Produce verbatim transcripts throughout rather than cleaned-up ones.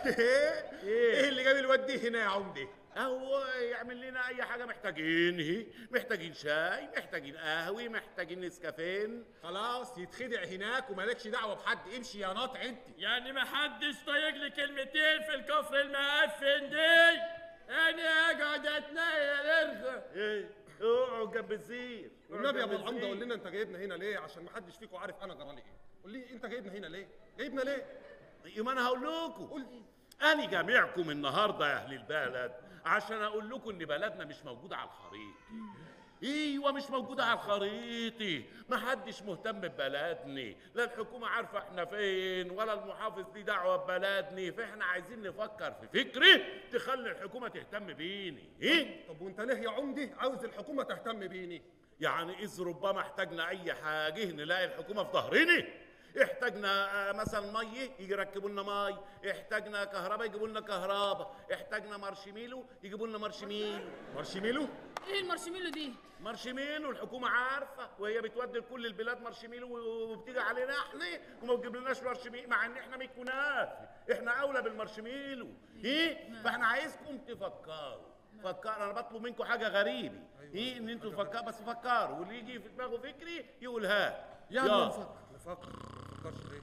ايه ايه اللي جاب الواد دي هنا يا عمدة؟ هو يعمل لنا اي حاجه محتاجين، محتاجين شاي، محتاجين قهوه، محتاجين نسكافين. خلاص يتخدع هناك ومالكش دعوه بحد، امشي يا ناطع انت. يعني ما حدش طايق لي كلمتين في الكفر المقفل دي؟ انا اقعد اتنيل ارغى. ايه اقعد جنب الزير. والنبي يا ابو العمده قول لنا انت جايبنا هنا ليه؟ عشان ما حدش فيكم عارف انا جرالي ايه. قول لي انت جايبنا هنا ليه؟ جايبنا ليه؟ ما انا هقول لكم. قول لي. انا جامعكم النهارده يا اهل البلد عشان اقول لكم ان بلدنا مش موجوده على الخريطه. ايوه مش موجوده على الخريطه، محدش مهتم ببلدنا، لا الحكومه عارفه احنا فين ولا المحافظ ليه دعوه ببلدنا، فاحنا عايزين نفكر في فكره تخلي الحكومه تهتم بيني. ايه؟ طب وانت ليه يا عمدة عاوز الحكومه تهتم بيني؟ يعني اذ ربما احتاجنا اي حاجه نلاقي الحكومه في ظهرنا. احتاجنا مثلا ميه يجي يركبوا لنا مي، احتاجنا كهرباء يجيبوا لنا كهرباء، احتاجنا مارشميلو يجيبوا لنا مارشميلو. مارشميلو؟ ايه المارشميلو دي؟ مارشميلو الحكومه عارفه وهي بتودي لكل البلاد مارشميلو وبتيجي علينا احنا وما بتجيبلناش مارشميلو مع ان احنا من كنافه، احنا اولى بالمارشميلو. ايه؟ فاحنا عايزكم تفكروا. فكر انا بطلب منكم حاجه غريبه. ايه ان انتوا تفكروا بس فكروا واللي يجي في دماغه فكري يقولها. يلا نفكر. نفكر نفكرش ليه؟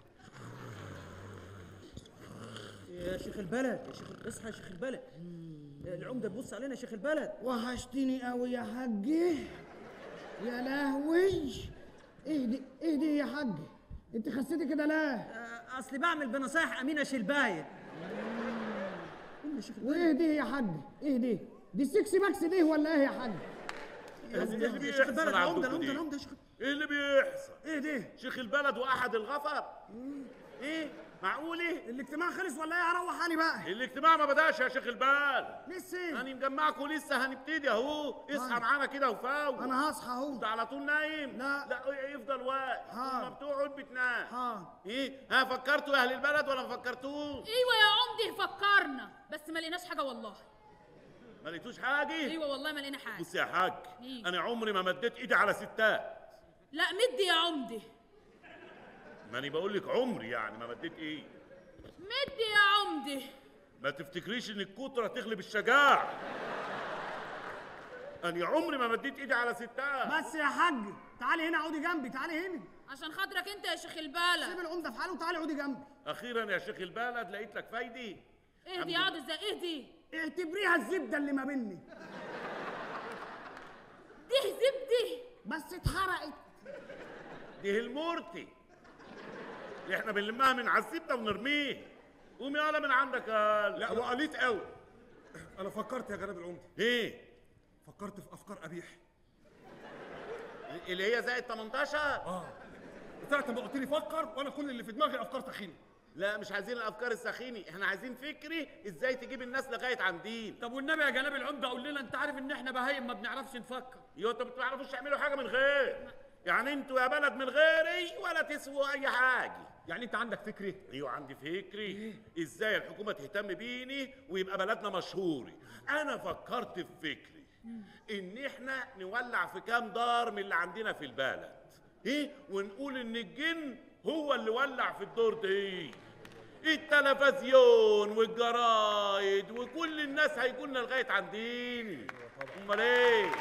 يا شيخ البلد، يا شيخ اصحى يا شيخ البلد. العمده تبص علينا يا شيخ البلد. وحشتني قوي يا حاجي. يا لهوي، ايه دي ايه دي يا حاجي؟ انت خسيتي كده ليه؟ آه، اصلي بعمل بنصايح امينه شلبايه. قول يا شيخ البلد. وايه دي يا حاج؟ ايه دي؟ دي السكسي باكس دي ولا ايه يا حاج؟ ايه اللي يا شيخ بيحصل البلد، العمده عندكم العمده دي؟ العمده يا شيخ. ايه اللي بيحصل؟ ايه دي؟ شيخ البلد واحد الغفر؟ ايه؟ معقول ايه؟ الاجتماع خلص ولا ايه؟ هروح حالي بقى. الاجتماع ما بداش يا شيخ البلد. لسه انا مجمعكم لسه هنبتدي اهو، اصحى معانا كده وفاوق. انا هصحى اهو. انت على طول نايم؟ لا. لا يفضل واقف. ها. ما بتقعد بتنام. ها. ايه؟ ها فكرتوا يا اهل البلد ولا ما فكرتوش؟ ايوه يا عمدي فكرنا بس ما لقيناش حاجه والله. ما لقيتوش حاجه؟ ايوه والله ما لقينا حاجه. بص يا حاج، إيه؟ انا عمري ما مديت ايدي على ستات. لا مدي يا عمدي. ما انا بقول لك عمري يعني ما مديت ايدي. مدي يا عمدي. ما تفتكريش ان الكترة تغلب الشجاعة. انا عمري ما مديت ايدي على ستات. بس يا حاج تعالي هنا اقعدي جنبي، تعالي هنا. عشان خاطرك انت يا شيخ سيب البلد. العمده في حاله وتعالي اقعدي جنبي. اخيرا يا شيخ البلد لقيت لك فايدة. اهدي يا عاد ازاي اهدي. اعتبريها الزبده اللي ما بيني. دي زبدي. بس اتحرقت. دي المورتي اللي احنا بنلمها من على الزبدة ونرميه. قوم يالا من عندك يا لا وقليت قوي. انا فكرت يا جناب العمده. ايه؟ فكرت في افكار قبيح. اللي هي زائد تمنتاشر؟ اه ساعة ما قلت لي فكر وانا كل اللي في دماغي افكار تخينه. لا مش عايزين الافكار السخينه، احنا عايزين فكري ازاي تجيب الناس لغايه عندين. طب والنبي يا جناب العمده قول لنا، انت عارف ان احنا بهايم ما بنعرفش نفكر. يو انتوا ما بتعرفوش تعملوا حاجه من غير، يعني انتوا يا بلد من غيري ولا تسووا اي حاجه. يعني انت عندك فكري؟ ايوه عندي فكري ازاي الحكومه تهتم بيني ويبقى بلدنا مشهوري. انا فكرت في فكري ان احنا نولع في كام دار من اللي عندنا في البلد، ايه ونقول ان الجن هو اللي ولع في الدور دي. التلفزيون والجرايد وكل الناس هيجولنا لغايه عندين. امال ايه؟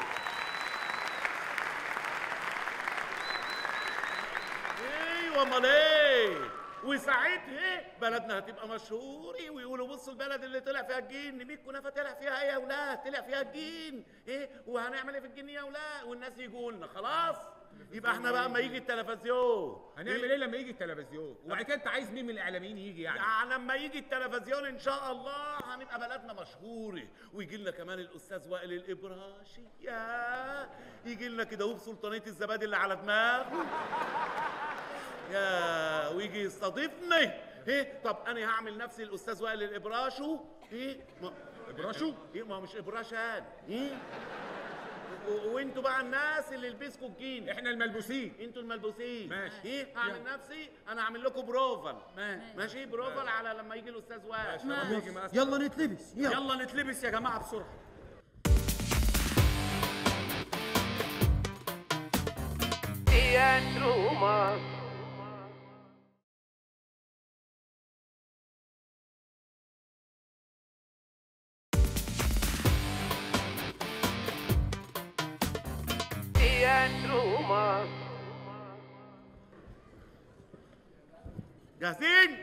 ايوه امال ايه؟ وساعتها بلدنا هتبقى مشهورة ويقولوا بصوا البلد اللي طلع فيها الجن، مية كنافة طلع فيها ايه يا ولاد؟ طلع فيها الجن، ايه؟ وهنعمل ايه في الجن يا ولاد؟ والناس يجوا لنا خلاص؟ يبقى احنا بقى اما يجي التلفزيون هنعمل ايه لما يجي التلفزيون؟ وبعد كده انت عايز مين من الاعلاميين يجي يعني؟ يعني لما يجي التلفزيون ان شاء الله هنبقى بلدنا مشهوره، ويجي لنا كمان الاستاذ وائل الابراشي، يا يجي لنا كده هو بسلطانيه الزبادي اللي على دماغه، يا ويجي يستضيفني. ايه طب انا هعمل نفسي الاستاذ وائل الابراشو. ايه ما ابراشو؟ ايه ما هو مش ابراشان. ايه وانتوا بقى الناس اللي لبسكوا الجين، احنا الملبوسين. انتوا الملبوسين. ماشي. ايه هعمل نفسي انا اعمل لكم بروفل. ماشي. ماشي بروفل على لما يجي الاستاذ وائل. يلا نتلبس يلا. يلا نتلبس يا جماعه بسرعه. Teatro Humano. جاهزين؟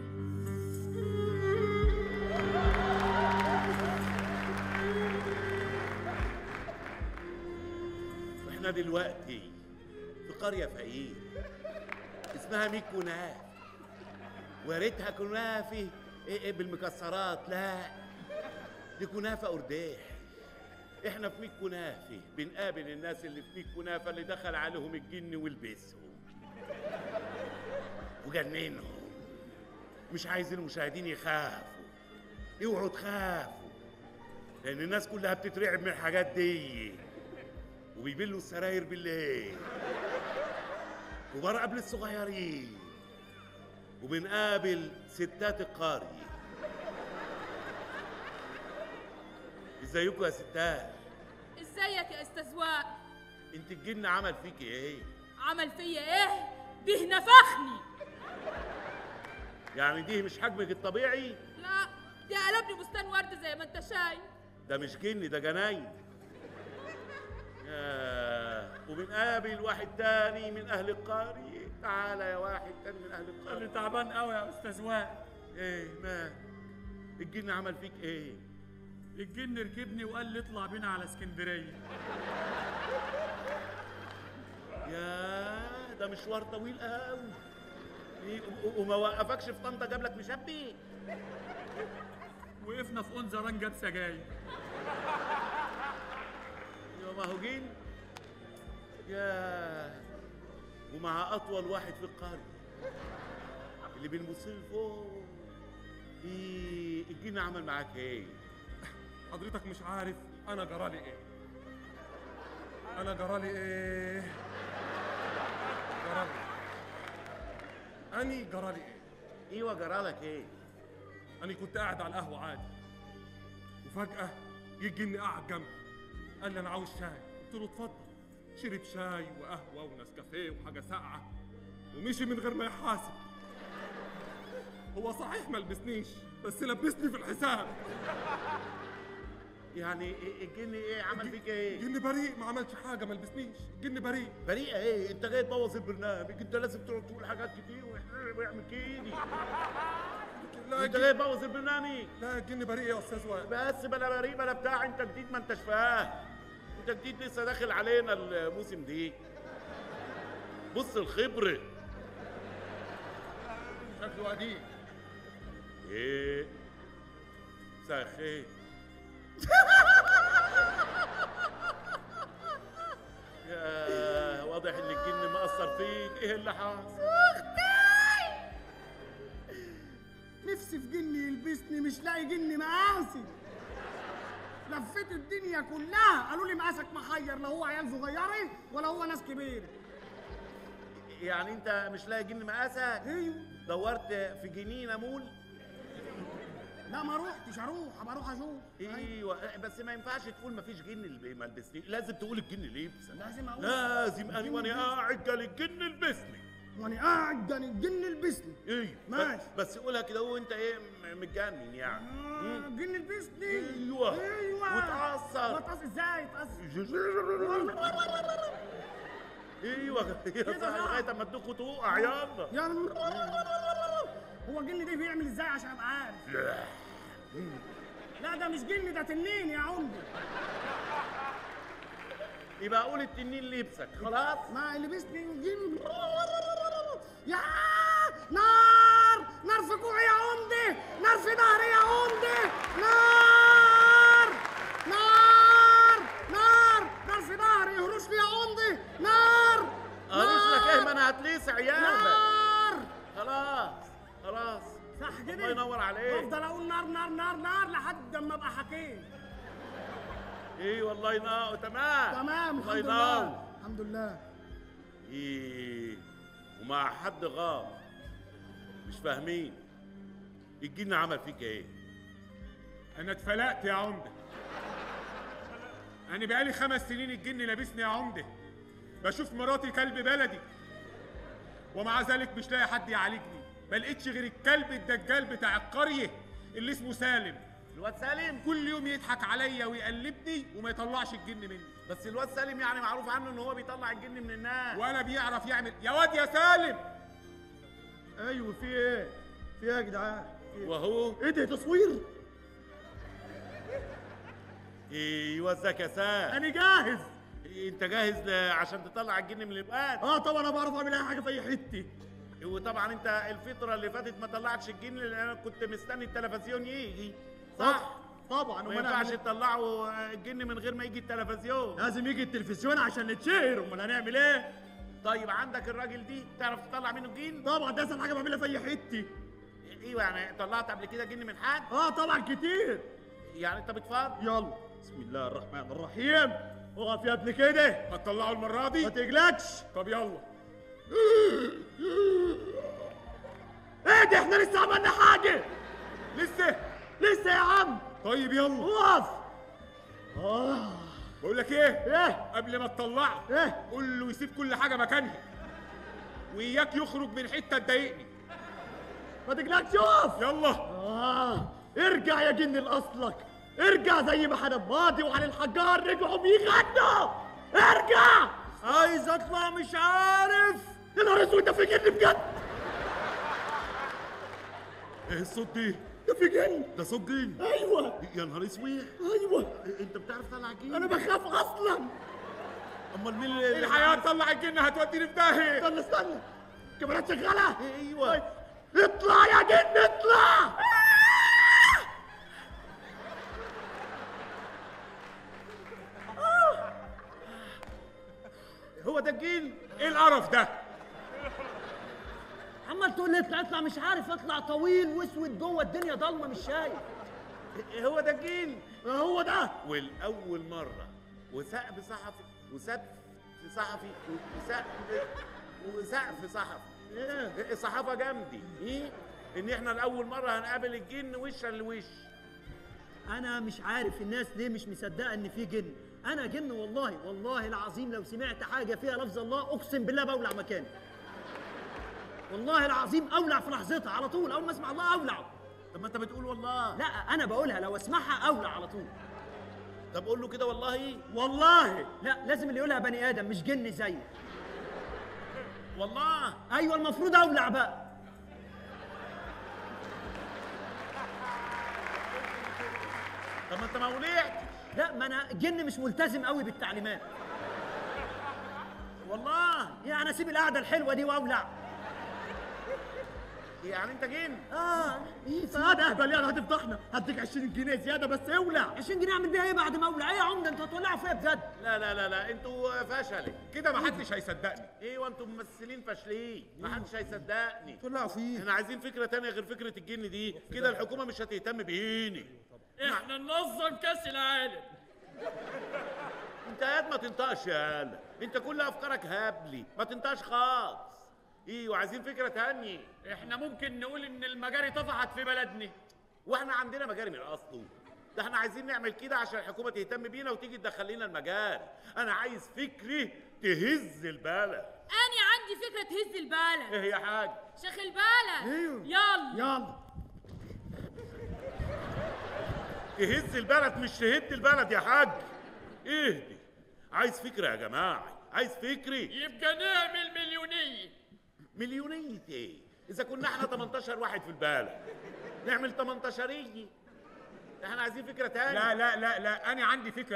احنا دلوقتي في قرية فقير اسمها ميت كناف، ويا ريتها كنافة ايه ايه بالمكسرات، لا دي كنافة قرداح. احنا في ميت كنافة بنقابل الناس اللي في ميت كنافة اللي دخل عليهم الجن ولبسهم وجننهم. مش عايز المشاهدين يخافوا، اوعوا تخافوا، لان الناس كلها بتترعب من الحاجات دي، وبيبلوا السراير بالليل، كبار قبل الصغيرين، وبنقابل ستات القرية. ازيكم يا ستات؟ ازيك يا استاذ وائل؟ انت الجن عمل فيكي ايه؟ عمل فيا ايه؟ ده نفخني. يعني دي مش حجمك الطبيعي؟ لا، دي قلبني بستان ورد زي ما انت شايف. ده مش جن، ده جناين. ياه، وبنقابل واحد تاني من اهل القرية. تعالى يا واحد تاني من اهل القرية. انا تعبان قوي يا استاذ وائل. ايه مال؟ الجن عمل فيك ايه؟ الجن ركبني وقال لي اطلع بينا على اسكندريه. ياه، ده مشوار طويل قوي. إيه، و- وما وقفكش في طنطا جاب لك مشبي؟ وقفنا في انزران جاب سجاير. يا ما هو جن. ياه، ومع اطول واحد في القريه اللي بنبص له فوق. ايه الجن عمل معاك ايه؟ حضرتك مش عارف انا جرالي ايه؟ انا جرالي ايه؟ جرالي اني جرالي ايه؟ ايوه جرالك ايه؟ انا كنت قاعد على القهوه عادي، وفجاه جه الجن قاعد جنبي، قال لي انا عاوز شاي. قلت له اتفضل. شرب شاي وقهوه ونسكافيه وحاجه ساقعه ومشي من غير ما يحاسب. هو صحيح ما لبسنيش، بس لبسني في الحساب. يعني إيه الجن ايه عمل فيك ايه؟ الجن بريء، ما عملش حاجه، ما لبسنيش. الجن بريء. بريئه ايه؟ انت جاي تبوظ البرنامج، انت لازم تقعد تقول حاجات كتير ويح- ويعمل كده. لا انت الجن- جاي تبوظ البرنامج. لا الجن بريء يا استاذ وائل. بس بلا بريء بلا بتاع، انت جديد ما انتش فاهم. انت جديد لسه داخل علينا الموسم دي. بص الخبره. شكله قديم. ايه؟ مساء الخير. يا واضح ان الجن مأثر فيك، ايه اللي حصل؟ نفسي في جن يلبسني، مش لاقي جن مقاسي. لفيت الدنيا كلها قالوا لي مقاسك محير، لا هو عيال صغيره ولا هو ناس كبيره. يعني انت مش لاقي جن مقاسك؟ ايوه. دورت في جنينه مول؟ لا ما روحتش، اروح ابقى اروح اشوف. ايوه، بس ما ينفعش تقول ما فيش جن اللي ما لبسني، لازم تقول الجن لبسك. لازم اقول. لازم انا وانا قاعد قال الجن لبسني. وانا قاعد ده الجن لبسني. ايوه ماشي. بس قولها كده وانت ايه م- متجنن يعني. آه، الجن لبسني. ايوه ايوه. وتعصر. وتعصر ازاي؟ اتعصر ايوه كده بقى. لغايه اما تدوخ وتوقع يلا. يا هو الجن ده بيعمل ازاي عشان ابقى عارف؟ لا. لا ده مش جن، ده تنين يا عمدي. يبقى قول التنين لبسك خلاص. ما لبسني جن. يا نار، نار في كوعي يا عمدي، نار في ظهري يا عمدي، نار نار نار نار في ظهري، يهرش لي يا عمدي، نار قالش لك ايه؟ ما انا هتلسع ياما. نار. خلاص خلاص صح كده؟ الله ينور عليك. افضل اقول نار نار نار نار لحد اما ابقى حكيم. ايه والله ينور. تمام تمام الله الحمد ينور. لله الحمد لله. ايه ومع حد غاب مش فاهمين الجن عمل فيك ايه؟ انا اتفلقت يا عمده. انا بقالي خمس سنين الجن لابسني يا عمده، بشوف مراتي كلب بلدي، ومع ذلك مش لاقي حد يعالجني. ما لقيتش غير الكلب الدجال بتاع القريه اللي اسمه سالم. الواد سالم كل يوم يضحك عليا ويقلبني وما يطلعش الجن مني، بس الواد سالم يعني معروف عنه ان هو بيطلع الجن من الناس. ولا بيعرف يعمل. يا واد يا سالم، ايوه في ايه؟ في ايه يا جدعان؟ في إيه؟ وهو ايه ده تصوير؟ ايوه ازيك يا سام؟ انا جاهز. انت جاهز ل- عشان تطلع الجن من الابقاد؟ اه طبعا انا بعرف اعمل اي حاجه في اي حته. وطبعا انت الفتره اللي فاتت ما طلعتش الجن لان انا كنت مستني التلفزيون يجي، صح؟ طبعا ما امال ينفعش هنعمل إيه؟ تطلعوا الجن من غير ما يجي التلفزيون. لازم يجي التلفزيون عشان نتشهر، امال هنعمل ايه؟ طيب عندك الراجل دي تعرف تطلع منه جن؟ طبعا ده اسهل حاجه بعملها في اي حته. ايوه يعني طلعت قبل كده جن من حد؟ اه طبعا كتير. يعني انت بتفضل؟ يلا بسم الله الرحمن الرحيم. اقف يا ابني كده، هتطلعوا المره ما دي؟ تقلقش. طب يلا. ايه ده احنا لسه عملنا حاجه؟ لسه؟ لسه يا عم. طيب يلا. اقف. اه بقول لك ايه؟ ايه قبل ما تطلعه ايه؟ قول له يسيب كل حاجه مكانها، وإياك يخرج من حته تضايقني. ما تقلقش اقف. يلا. آه ارجع يا جن لأصلك، ارجع زي ما حنا ماضي وعلي الحجار رجعوا بيغنوا. ارجع. عايز اطلع مش عارف. يا نهار اسود ده في جن بجد. ايه الصوت دي؟ ده في جن. ده صوت جن؟ ايوه يا نهار اسود. ايوه انت بتعرف تطلع جن؟ انا بخاف اصلا. امال مين اللي الحياه تطلع الجن هتوديني في داهيه. استنى استنى الكاميرات شغاله. ايوه. اطلع يا جن اطلع. هو ده الجن؟ ايه القرف ده؟ عمال تقول لي اطلع اطلع مش عارف اطلع، طويل واسود جوه الدنيا ضلمه مش شايف. هو ده الجن؟ هو ده. والاول مره وسقف صحفي وسقف صحفي وسقف وسقف صحفي. ايه صحافه جامدي ايه ان احنا لاول مره هنقابل الجن وشا لوش. انا مش عارف الناس ليه مش مصدقه ان في جن. انا جن والله، والله العظيم لو سمعت حاجه فيها لفظ الله اقسم بالله بولع مكاني. والله العظيم اولع في لحظتها على طول، اول ما اسمع الله اولع. طب ما انت بتقول والله. لا انا بقولها لو اسمعها اولع على طول. طب قول له كده والله. والله لا لازم اللي يقولها بني ادم مش جن زيي. والله ايوه المفروض اولع بقى. طب ما انت ما ولعتش. لا ما انا جن مش ملتزم قوي بالتعليمات. والله يعني اسيب القعده الحلوه دي واولع. يعني انت جن؟ اه ايه سعادة اهبل يعني هتفضحنا. هديك عشرين جنيه زياده بس اولع. عشرين جنيه اعمل بيها ايه بعد ما اولع؟ ايه يا عمده انتوا هتولعوا فيا بجد؟ لا لا لا لا انتوا فشلة كده محدش هيصدقني. ايوه انتوا ممثلين فاشلين ما حدش هيصدقني. طلعوا فيه. احنا عايزين فكره تانية غير فكره الجن دي، كده الحكومه مش هتهتم بيني. احنا ننظم كاس العالم. انت قاعد ما تنطقش يا هلا، انت كل افكارك هبلي ما تنطقش خالص. ايوه عايزين فكره تانية. احنا ممكن نقول ان المجاري طفحت في بلدنا. واحنا عندنا مجاري من اصله؟ ده احنا عايزين نعمل كده عشان الحكومه تهتم بينا وتيجي تدخل لنا المجاري. انا عايز فكره تهز البلد. انا عندي فكره تهز البلد. ايه يا حاج؟ شيخ البلد. ايوه يلا يلا. تهز البلد مش تهد البلد يا حاج. اهدي. عايز فكره يا جماعه، عايز فكري. يبقى نعمل مليونيه. مليونيه ايه؟ اذا كنا احنا تمنتاشر واحد في البلد نعمل تمنتاشريه. احنا عايزين فكره تانية. لا لا لا لا انا عندي فكره